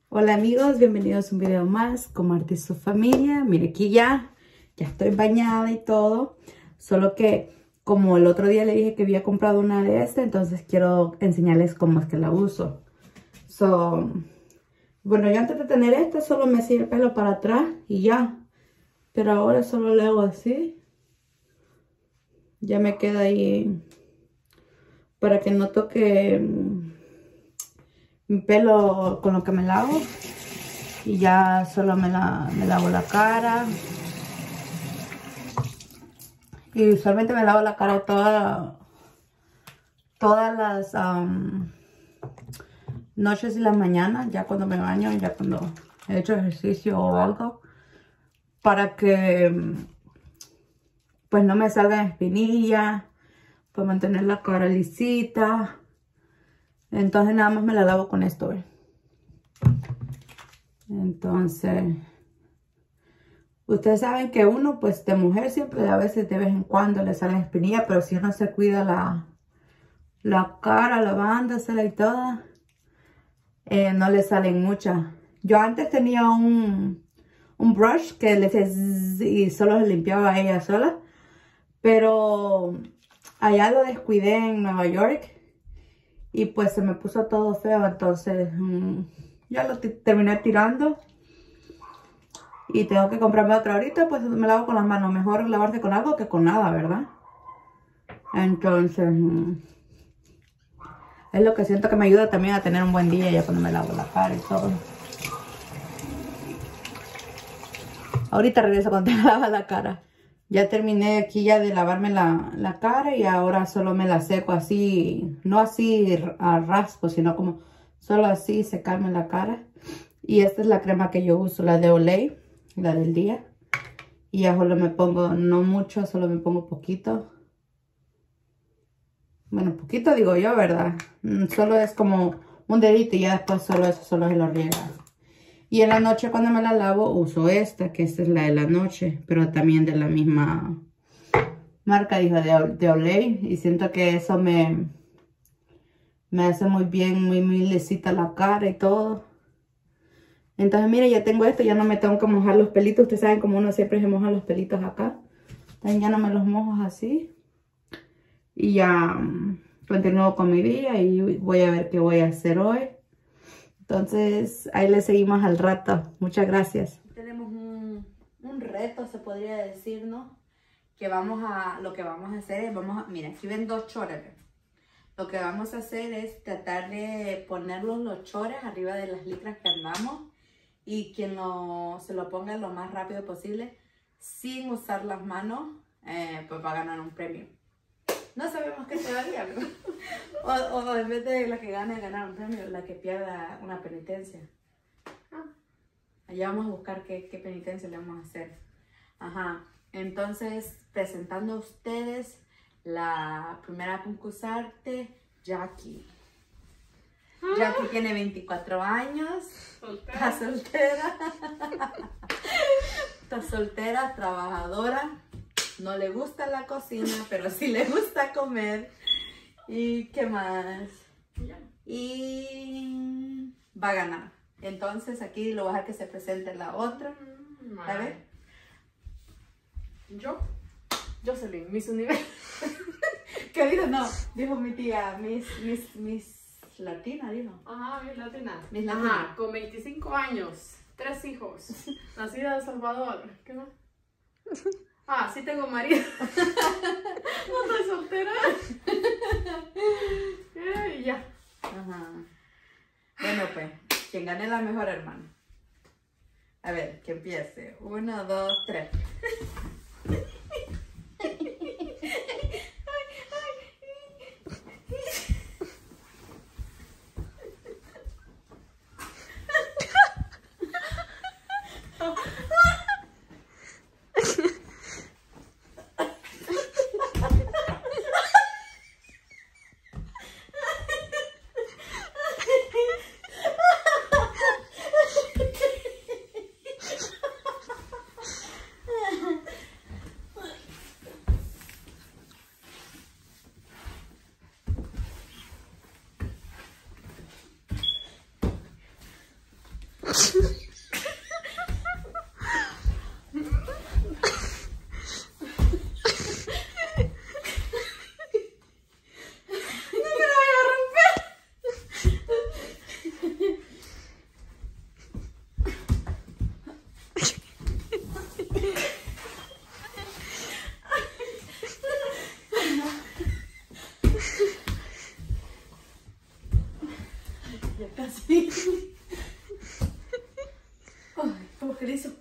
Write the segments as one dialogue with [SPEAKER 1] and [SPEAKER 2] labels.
[SPEAKER 1] Hola amigos, bienvenidos a un video más con Marta y su familia. Mire, aquí ya estoy bañada y todo. Solo que como el otro día le dije que había comprado una de estas, entonces quiero enseñarles cómo es que la uso. Bueno, yo antes de tener esta solo me hacía el pelo para atrás y ya. Pero ahora solo le hago así. Ya me queda ahí para que no toque mi pelo con lo que me lavo. Y ya solo me lavo la cara. Y usualmente me lavo la cara todas las noches y las mañanas. Ya cuando me baño, ya cuando he hecho ejercicio o algo. Para que pues no me salgan espinillas. Para mantener la cara lisita. Entonces nada más me la lavo con esto, ¿ves? Entonces, ustedes saben que uno, pues de mujer siempre a veces de vez en cuando le salen espinillas, pero si uno se cuida la cara, lavándosela y todo, no le salen muchas. Yo antes tenía un brush que le hacía y solo se limpiaba a ella sola, pero allá lo descuidé en Nueva York y pues se me puso todo feo, entonces ya lo terminé tirando. Y tengo que comprarme otra ahorita, pues me lavo con las manos. Mejor lavarse con algo que con nada, ¿verdad? Entonces, es lo que siento que me ayuda también a tener un buen día ya cuando me lavo la cara y todo. Ahorita regreso cuando te lavas la cara. Ya terminé aquí ya de lavarme la cara y ahora solo me la seco así, no así a raspo, sino como solo así secarme la cara. Y esta es la crema que yo uso, la de Olay. La del día. Y ya solo me pongo, no mucho, solo me pongo poquito. Bueno, poquito digo yo, ¿verdad? Solo es como un dedito y ya después solo eso solo se lo riega. Y en la noche cuando me la lavo uso esta, que esta es la de la noche, pero también de la misma marca, dijo, de Olay. Y siento que eso me hace muy bien, muy lisita la cara y todo. Entonces, mire, ya tengo esto, ya no me tengo que mojar los pelitos. Ustedes saben como uno siempre se moja los pelitos acá. Entonces ya no me los mojo así. Y ya continúo con mi día y voy a ver qué voy a hacer hoy. Entonces, ahí le seguimos al rato. Muchas gracias. Tenemos un reto, se podría decir, ¿no? Que lo que vamos a hacer es, mira, aquí ven 2 chores. Lo que vamos a hacer es tratar de poner los chores arriba de las licras que andamos. Y quien se lo ponga lo más rápido posible, sin usar las manos, pues va a ganar un premio. No sabemos qué se daría, ¿no? o en vez de la que gane ganar un premio, la que pierda una penitencia. Allá vamos a buscar qué penitencia le vamos a hacer. Ajá. Entonces, presentando a ustedes la primera concursante, Jackie. Jackie tiene 24 años. Está soltera. Está soltera, trabajadora. No le gusta la cocina, pero sí le gusta comer. ¿Y qué más? Y va a ganar. Entonces aquí lo voy a dejar que se presente la otra. A ver.
[SPEAKER 2] Jocelyn, Miss Universo.
[SPEAKER 1] ¿Qué dijo? No, dijo mi tía, Miss Latina, dijo.
[SPEAKER 2] Ajá, Miss Latina.
[SPEAKER 1] Miss Latina.
[SPEAKER 2] Ajá, con 25 años, 3 hijos, nacida de Salvador. ¿Qué más? Ah, sí tengo marido. No estoy soltera. Y ya.
[SPEAKER 1] Ajá. Bueno, pues, quien gane la mejor, hermano. A ver, que empiece. 1, 2, 3. Casi. Ay, ¿cómo que le hizo?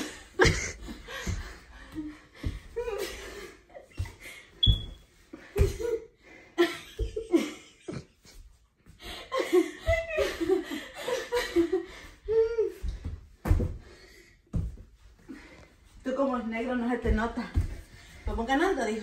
[SPEAKER 1] Tú como es negro no se te nota. Vamos ganando, dijo.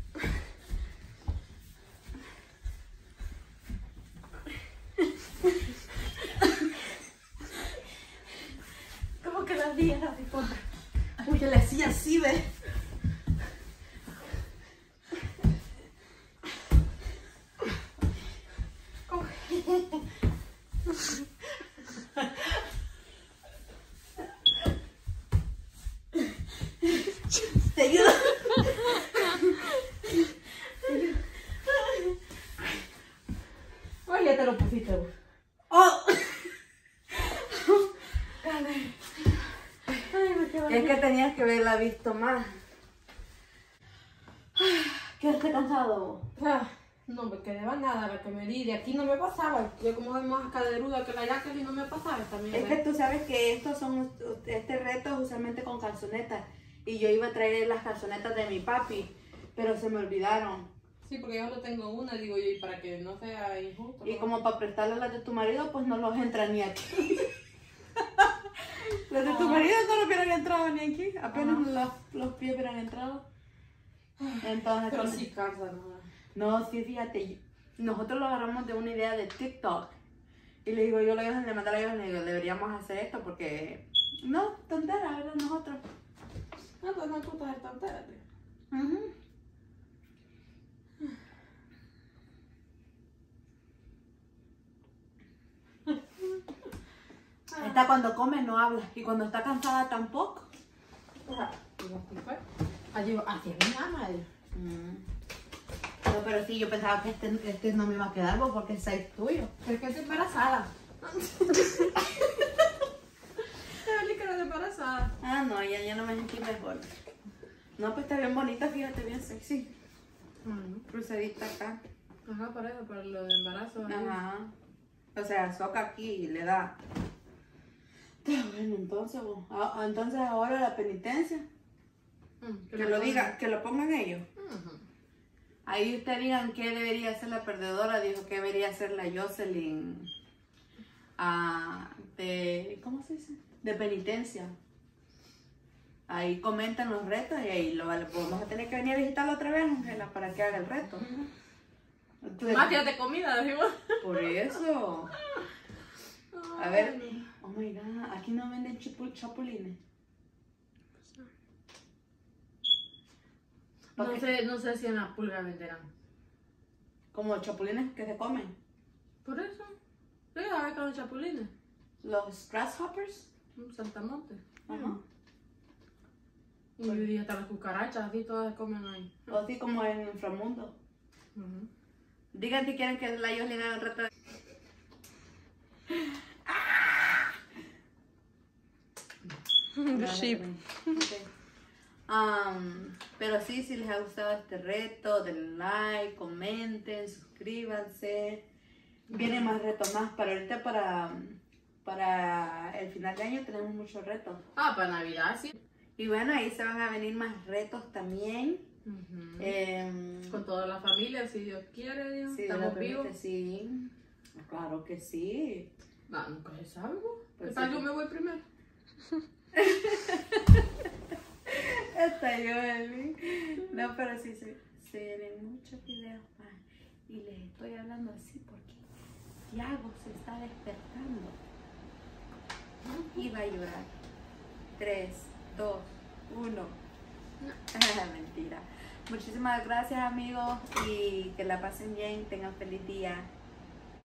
[SPEAKER 1] Uy, yo le hacía así, ¿ves? Te ayudo. Ay, ya te lo pusiste, güey. ¡Oh! Es que tenías que haberla visto más. Quedaste cansado.
[SPEAKER 2] No me quedaba nada la que me di. De aquí no me pasaba. Yo como soy más caderuda que la Jacqueline no me pasaba también.
[SPEAKER 1] Es que tú sabes que este reto es usualmente con calzonetas. Y yo iba a traer las calzonetas de mi papi, pero se me olvidaron.
[SPEAKER 2] Sí, porque yo solo tengo una, digo yo, y para que no sea injusto.
[SPEAKER 1] Y como para prestarle las de tu marido, pues no los entra ni aquí. Los de tu marido no los hubieran entrado ni aquí. Apenas los pies hubieran entrado. Entonces,
[SPEAKER 2] pero sí calza, ¿no?
[SPEAKER 1] No, sí, fíjate, nosotros lo agarramos de una idea de TikTok. Y le digo, yo le mandé a la le digo, deberíamos hacer esto porque... No, tontera, ¿verdad? Nosotros.
[SPEAKER 2] No, pues no me gusta ser tontera, tío.
[SPEAKER 1] Esta cuando come no habla. Y cuando está cansada tampoco.
[SPEAKER 2] Así es mi ama.
[SPEAKER 1] No, pero sí, yo pensaba que este no me iba a quedar porque es size tuyo.
[SPEAKER 2] Es que estoy embarazada. Es que estoy embarazada.
[SPEAKER 1] Ah, no, ya no me sentí mejor. No, pues está bien bonita, fíjate, bien sexy. Cruzadita acá.
[SPEAKER 2] Ajá, por eso, por lo de embarazo.
[SPEAKER 1] Ajá. O sea, soca aquí y le da. Bueno, entonces, entonces ahora la penitencia. Que lo diga, que lo pongan ellos. Ahí ustedes digan qué debería ser la perdedora, dijo que debería ser la Jocelyn ¿cómo se dice? De penitencia. Ahí comentan los retos y ahí vamos a tener que venir a visitarlo otra vez, Ángela, para que haga el reto. Entonces,
[SPEAKER 2] más días de comida, digo.
[SPEAKER 1] Por eso. A ver, oh my god, aquí no venden chapulines.
[SPEAKER 2] No sé si en la pulga venderán.
[SPEAKER 1] Como chapulines que se comen.
[SPEAKER 2] Por eso. Sí, a ver con los chapulines.
[SPEAKER 1] Los grasshoppers.
[SPEAKER 2] Saltamontes.
[SPEAKER 1] Ajá.
[SPEAKER 2] Y hasta las cucarachas, así todas se comen ahí.
[SPEAKER 1] O así como en inframundo. Digan si quieren que la Jocelyn haga el reto.
[SPEAKER 2] The sheep.
[SPEAKER 1] Okay. Pero sí, si les ha gustado este reto, denle like, comenten, suscríbanse. Vienen más retos más. Para ahorita, para el final de año tenemos muchos retos.
[SPEAKER 2] Ah, para Navidad, sí.
[SPEAKER 1] Y bueno, ahí se van a venir más retos también.
[SPEAKER 2] Con toda la familia, si Dios quiere, Dios.
[SPEAKER 1] Sí,
[SPEAKER 2] Estamos vivos.
[SPEAKER 1] Sí, claro que sí.
[SPEAKER 2] No, nunca se sabe.
[SPEAKER 1] Pues
[SPEAKER 2] ¿Qué tal
[SPEAKER 1] sí.
[SPEAKER 2] yo me voy primero?
[SPEAKER 1] Está yo, Eli. No, pero sí se vienen muchos videos más. Y les estoy hablando así porque Tiago se está despertando. Y va a llorar. 3, 2, 1. Mentira. Muchísimas gracias, amigos. Y que la pasen bien. Tengan feliz día.